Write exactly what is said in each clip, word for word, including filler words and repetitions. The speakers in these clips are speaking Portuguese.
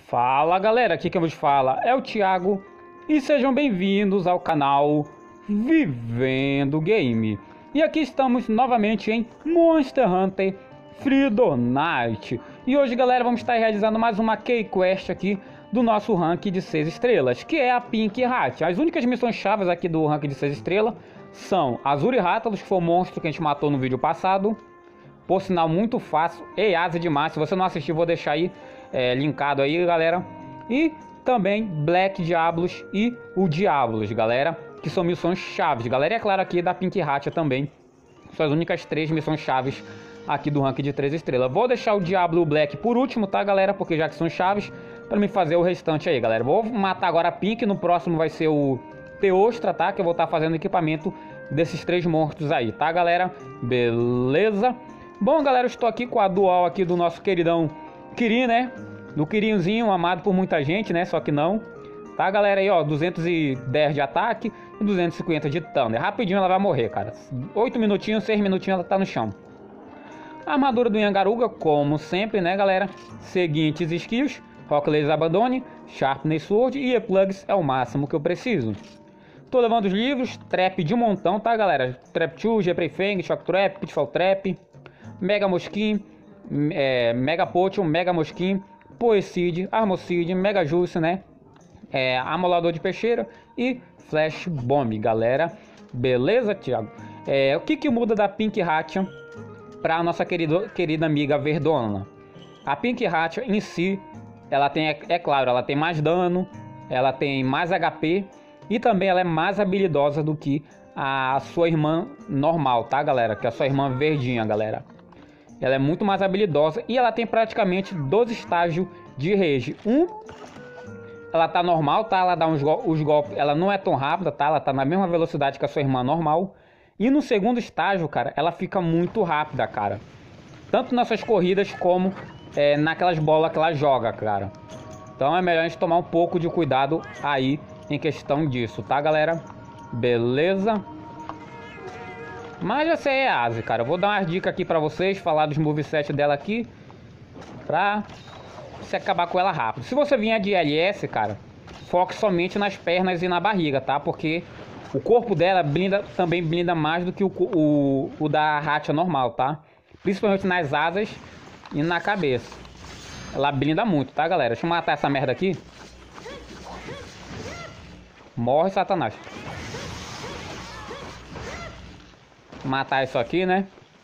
Fala galera, aqui quem vos fala é o Thiago e sejam bem-vindos ao canal Vivendo Game. E aqui estamos novamente em Monster Hunter Freedom Night. E hoje galera, vamos estar realizando mais uma Key Quest aqui do nosso rank de seis estrelas, que é a Pink Hat. As únicas missões chaves aqui do rank de seis estrelas são Azuri Rátalos, que foi o monstro que a gente matou no vídeo passado. Por sinal, muito fácil. E asa demais. Se você não assistiu, vou deixar aí é, linkado aí, galera. E também Black Diablos e o Diablos, galera, que são missões chaves, galera. E é claro, aqui da Pink Hat também são as únicas três missões chaves aqui do rank de três estrelas. Vou deixar o Diablo e o Black por último, tá, galera? Porque já que são chaves, para me fazer o restante aí, galera. Vou matar agora a Pink. No próximo vai ser o Teostra, tá? Que eu vou estar fazendo equipamento desses três monstros aí, tá, galera? Beleza? Bom, galera, eu estou aqui com a dual aqui do nosso queridão Kirin, né? Do Kirinzinho, amado por muita gente, né? Só que não. Tá, galera? Aí, ó, duzentos e dez de ataque e duzentos e cinquenta de thunder. Rapidinho ela vai morrer, cara. oito minutinhos, seis minutinhos ela tá no chão. A armadura do Yangaruga, como sempre, né, galera? Seguintes skills: Rock Laser Abandone, Sharpness Sword e E-Plugs é o máximo que eu preciso. Tô levando os livros, Trap de montão, tá, galera? Trap dois, G-Prey Fang, Shock Trap, Pitfall Trap, Mega Mosquin, é, Mega Potion, Mega Mosquin, Poecid, Armocid, Mega Juice, né? É, Amolador de Peixeira e Flash Bomb, galera. Beleza, Thiago? É, o que que muda da Pink Hat para a nossa querida, querida amiga Verdona? A Pink Hat em si, ela tem, é, é claro, ela tem mais dano, ela tem mais H P e também ela é mais habilidosa do que a sua irmã normal, tá, galera? Que é a sua irmã verdinha, galera. Ela é muito mais habilidosa e ela tem praticamente dois estágios de rage. Um, ela tá normal, tá? Ela dá uns go os golpes, ela não é tão rápida, tá? Ela tá na mesma velocidade que a sua irmã normal. E no segundo estágio, cara, ela fica muito rápida, cara. Tanto nessas corridas como é, naquelas bolas que ela joga, cara. Então é melhor a gente tomar um pouco de cuidado aí em questão disso, tá, galera? Beleza? Mas essa é a Asi, cara. Eu vou dar umas dicas aqui pra vocês, falar dos moveset dela aqui, pra você acabar com ela rápido. Se você vier de L S, cara, foque somente nas pernas e na barriga, tá? Porque o corpo dela blinda, também blinda mais do que o, o, o da Ratia normal, tá? Principalmente nas asas e na cabeça. Ela blinda muito, tá, galera? Deixa eu matar essa merda aqui. Morre, Satanás. Matar isso aqui, né?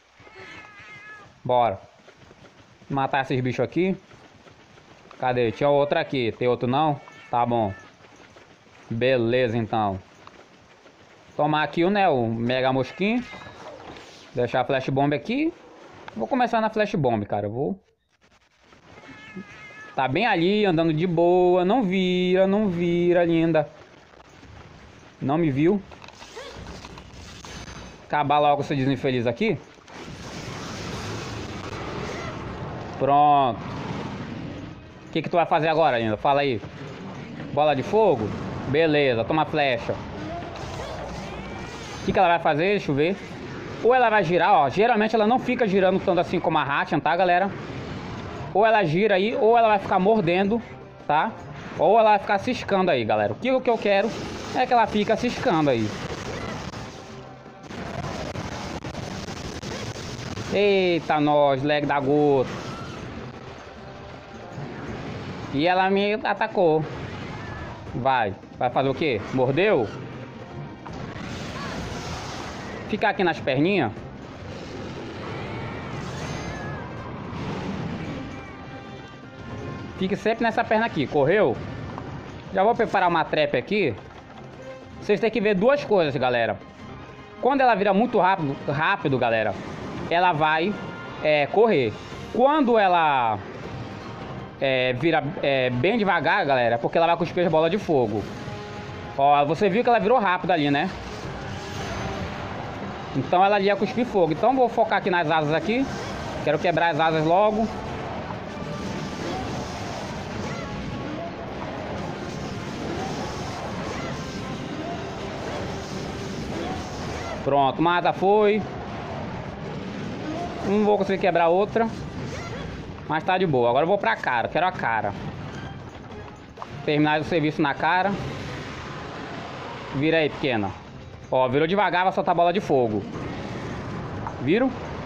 Bora. Matar esses bichos aqui. Cadê? Tinha outro aqui. Tem outro não? Tá bom. Beleza, então. Tomar aqui o, né, o Mega Mosquinho. Deixar a Flash Bomb aqui. Vou começar na Flash Bomb, cara. Vou. Tá bem ali, andando de boa. Não vira, não vira, linda. Não me viu. Acabar logo esse desinfeliz aqui. Pronto. O que que tu vai fazer agora, linda? Fala aí. Bola de fogo? Beleza, toma flecha. O que que ela vai fazer? Deixa eu ver. Ou ela vai girar, ó. Geralmente ela não fica girando tanto assim como a Hatchan, tá, galera? Ou ela gira aí, ou ela vai ficar mordendo, tá? Ou ela vai ficar ciscando aí, galera. O que, o que eu quero é que ela fica ciscando aí. Eita, nós, leg da gota. E ela me atacou. Vai, vai fazer o quê? Mordeu? Ficar aqui nas perninhas. Fique sempre nessa perna aqui. Correu? Já vou preparar uma trap aqui. Vocês têm que ver duas coisas, galera. Quando ela vira muito rápido, rápido, galera, ela vai é, correr. Quando ela é, vira é, bem devagar, galera, é porque ela vai cuspir as bolas de fogo. Ó, você viu que ela virou rápido ali, né? Então ela ia cuspir fogo. Então vou focar aqui nas asas aqui. Quero quebrar as asas logo. Pronto, uma asa foi. Não vou conseguir quebrar outra, mas tá de boa. Agora eu vou pra cara, quero a cara. Terminar o serviço na cara. Vira aí, pequena. Ó, virou devagar, vai soltar a bola de fogo. Viram?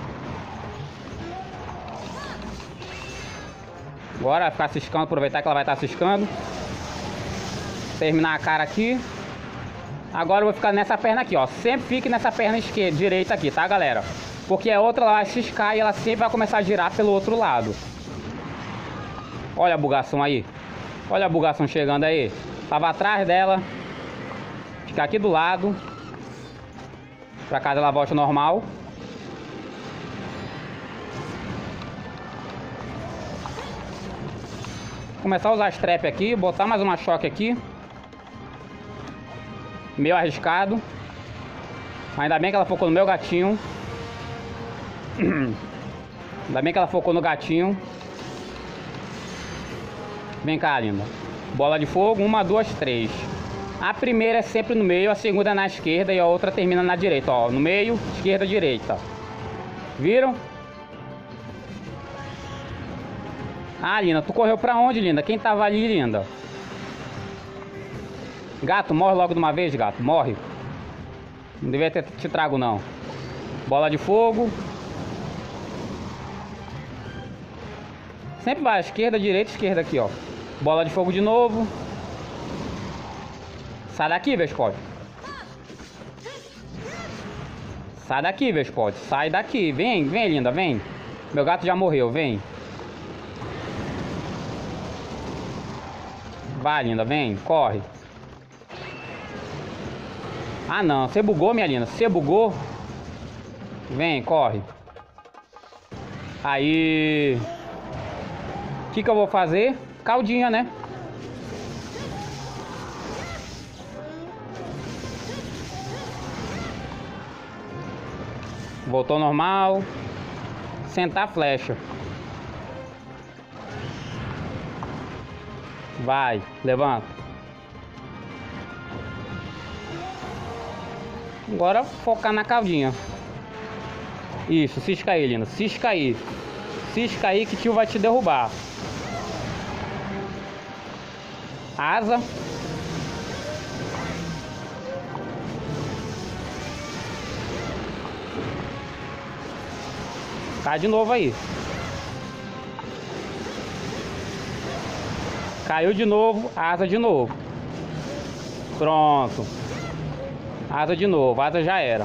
Agora vai ficar ciscando, aproveitar que ela vai estar ciscando. Terminar a cara aqui. Agora eu vou ficar nessa perna aqui, ó. Sempre fique nessa perna esquerda, direita aqui, tá, galera? Porque a outra ela vai ciscar e ela sempre vai começar a girar pelo outro lado. Olha a bugação aí. Olha a bugação chegando aí. Tava atrás dela. Ficar aqui do lado. Pra cá ela volta normal. Começar a usar as trap aqui. Botar mais uma choque aqui. Meio arriscado. Ainda bem que ela focou no meu gatinho. Ainda bem que ela focou no gatinho. Vem cá, linda. Bola de fogo. Uma, duas, três. A primeira é sempre no meio, a segunda é na esquerda e a outra termina na direita, ó. No meio, esquerda, direita. Viram? Ah, linda, tu correu pra onde, linda? Quem tava ali, linda? Gato, morre logo de uma vez, gato. Morre. Não devia ter te trago, não. Bola de fogo. Sempre vai, esquerda, direita, esquerda aqui, ó. Bola de fogo de novo. Sai daqui, Vescote. Sai daqui, Vescote. Sai daqui. Vem, vem, linda, vem. Meu gato já morreu, vem. Vai, linda, vem. Corre. Ah, não. Você bugou, minha linda. Você bugou. Vem, corre. Aí. O que que eu vou fazer? Caldinha, né? Voltou normal. Sentar a flecha. Vai, levanta. Agora focar na caldinha. Isso, cisca aí, linda. Cisca aí. Cisca aí que o tio vai te derrubar. Asa. Cai de novo aí. Caiu de novo, asa de novo. Pronto. Asa de novo, asa já era.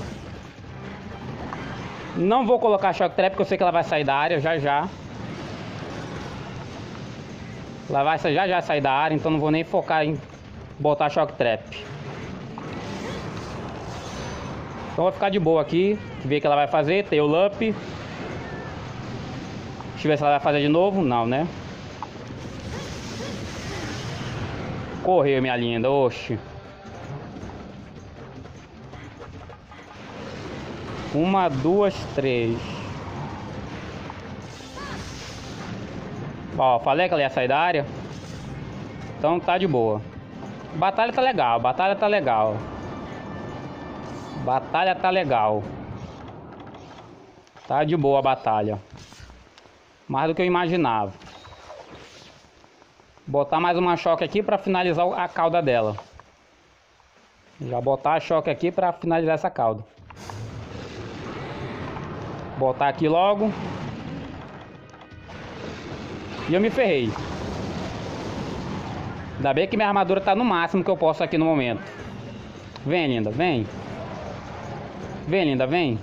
Não vou colocar choque trap porque eu sei que ela vai sair da área já já. Ela vai já já sair da área, então não vou nem focar em botar choque trap. Então vou ficar de boa aqui, ver o que ela vai fazer, tail up. Deixa eu ver se ela vai fazer de novo. Não, né? Correu, minha linda. Oxi. Uma, duas, três. Ó, falei que ela ia sair da área. Então tá de boa. Batalha tá legal. Batalha tá legal. Batalha tá legal. Tá de boa a batalha. Mais do que eu imaginava. Botar mais uma choque aqui para finalizar a cauda dela. Já botar a choque aqui para finalizar essa cauda. Botar aqui logo. E eu me ferrei. Ainda bem que minha armadura tá no máximo que eu posso aqui no momento. Vem, linda, vem. Vem, linda, vem.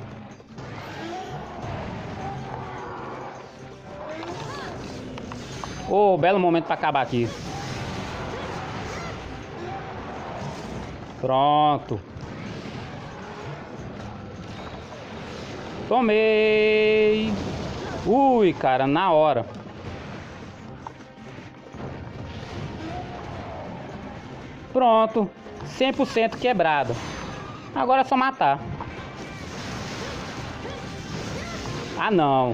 Oh, belo momento para acabar aqui. Pronto. Tomei. Ui, cara, na hora. Pronto. cem por cento quebrada. Agora é só matar. Ah, não.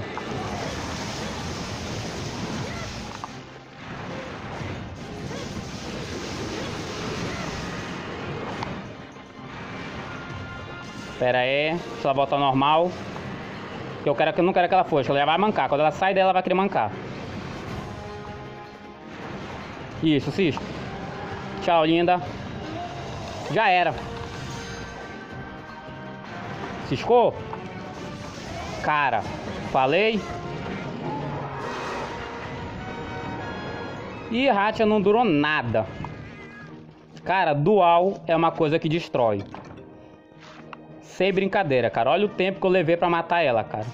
Pera aí, deixa ela voltar ao normal. Que eu quero que eu não quero que ela fosse, ela já vai mancar. Quando ela sai dela, ela vai querer mancar. Isso, cisco. Tchau, linda. Já era. Ciscou? Cara, falei. E Ratia não durou nada. Cara, dual é uma coisa que destrói. Sem brincadeira, cara. Olha o tempo que eu levei pra matar ela, cara.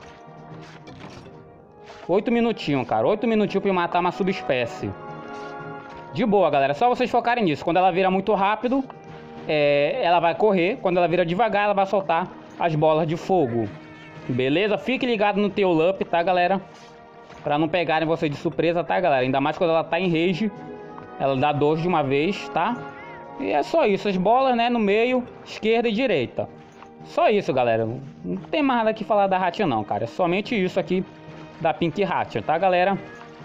Oito minutinhos, cara. Oito minutinhos pra eu matar uma subespécie. De boa, galera. Só vocês focarem nisso. Quando ela vira muito rápido, é, ela vai correr. Quando ela vira devagar, ela vai soltar as bolas de fogo. Beleza? Fique ligado no Tail Up, tá, galera? Pra não pegarem você de surpresa, tá, galera? Ainda mais quando ela tá em rage. Ela dá dois de uma vez, tá? E é só isso. As bolas, né, no meio, esquerda e direita. Só isso, galera. Não tem mais nada que falar da Ratia, não, cara. É somente isso aqui da Pink Ratia, tá, galera?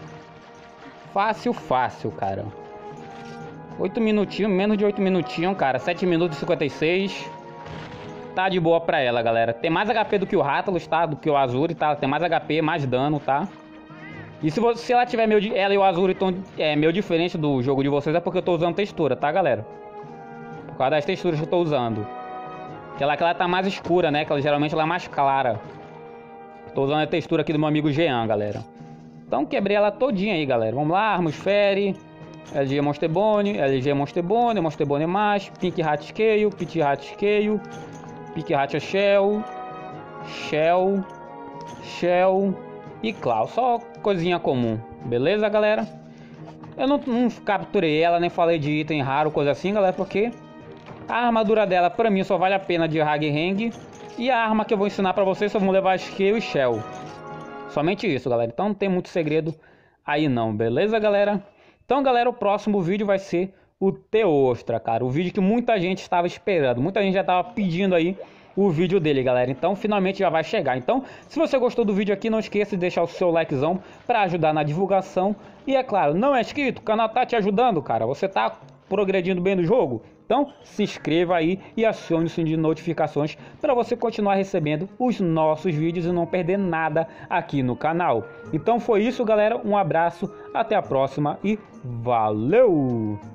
Fácil, fácil, cara. oito minutinhos, menos de oito minutinhos, cara. sete minutos e cinquenta e seis. Tá de boa pra ela, galera. Tem mais H P do que o Rathalos, tá? Do que o Azuri, tá? Tem mais H P, mais dano, tá? E se, você, se ela tiver meio... Ela e o Azuri estão é, meio diferente do jogo de vocês, é porque eu tô usando textura, tá, galera? Por causa das texturas que eu tô usando. Aquela que ela tá mais escura, né? Que ela, geralmente ela é mais clara. Tô usando a textura aqui do meu amigo Jean, galera. Então quebrei ela todinha aí, galera. Vamos lá, Armusfere, L G Monster Bone, L G Monster Bone, Monster Bone mais, Pink Rat Scale, Pit Rat Scale, Pink Rat Shell, Shell, Shell e Claw. Só coisinha comum, beleza, galera? Eu não, não capturei ela, nem falei de item raro, coisa assim, galera, porque a armadura dela, pra mim, só vale a pena de Hag Hang. E a arma que eu vou ensinar pra vocês, só vão levar Scale e Shell. Somente isso, galera. Então não tem muito segredo aí não, beleza, galera? Então, galera, o próximo vídeo vai ser o Teostra, cara. O vídeo que muita gente estava esperando. Muita gente já estava pedindo aí o vídeo dele, galera. Então, finalmente já vai chegar. Então, se você gostou do vídeo aqui, não esqueça de deixar o seu likezão para ajudar na divulgação. E, é claro, não é inscrito? O canal tá te ajudando, cara. Você tá progredindo bem no jogo? Então, se inscreva aí e acione o sininho de notificações para você continuar recebendo os nossos vídeos e não perder nada aqui no canal. Então foi isso, galera. Um abraço, até a próxima e valeu!